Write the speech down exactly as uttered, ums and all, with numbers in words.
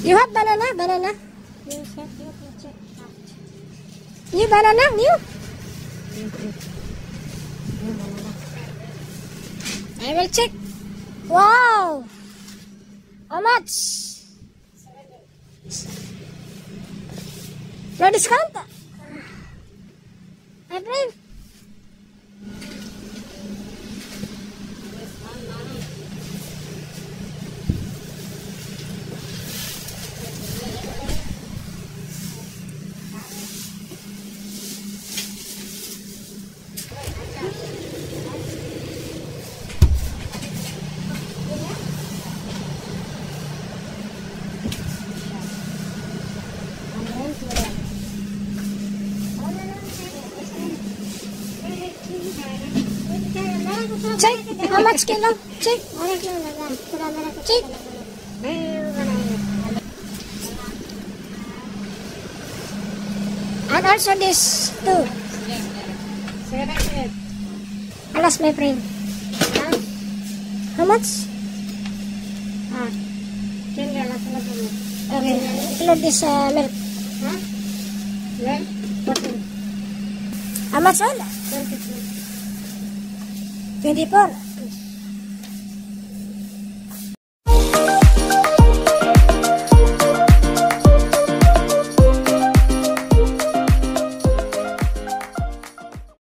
You have banana? Banana? Yes, yes, yes, yes. You banana? You? I will check. Wow! How much? No discount? My friend. Check. How much kilo? Check. Check. And also this too. Alas, my friend. How much? Okay. Include this uh, milk. How much all? twenty-four.